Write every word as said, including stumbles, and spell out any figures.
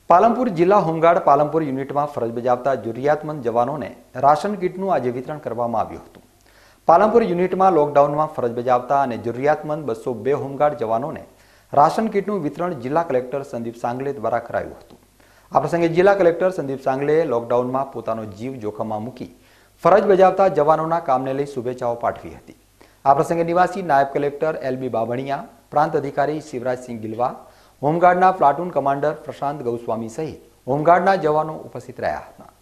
પાલનપુર જિલ્લા હોમગાર્ડ પાલનપુર યુનિટમાં ફરજ બજાવતા જરૂરિયાતમંદ જવાનોને રાશન કીટનું આજે વિતરણ કરવામાં આવ્યું હતું। પાલનપુર યુનિટમાં લોકડાઉનમાં ફરજ બજાવતા અને જરૂરિયાતમંદ બસો બે હોમગાર્ડ જવાનોને રાશન કીટનું વિતરણ જિલ્લા કલેક્ટર સંદીપ સાંગલે દ્વારા કરાયું હતું। આ પ્રસંગે જિલ્લા કલેક્ટર સંદીપ સાંગલેએ લોકડાઉનમાં પોતાનો જીવ જોખમમાં મૂકી ફરજ બજાવતા જવાનોના કામને લઈ શુભેચ્છાઓ પાઠવી હતી। આ પ્રસંગે નિવાસી નાયબ કલેક્ટર એલ બી બાબણિયા, પ્રાંત અધિકારી શિવરાજસિંહ ગિલવા, હોમગાર્ડના પ્લાટૂન કમાન્ડર પ્રશાંત ગૌસ્વામી સહિત હોમગાર્ડના જવાનો ઉપસ્થિત રહ્યા હતા।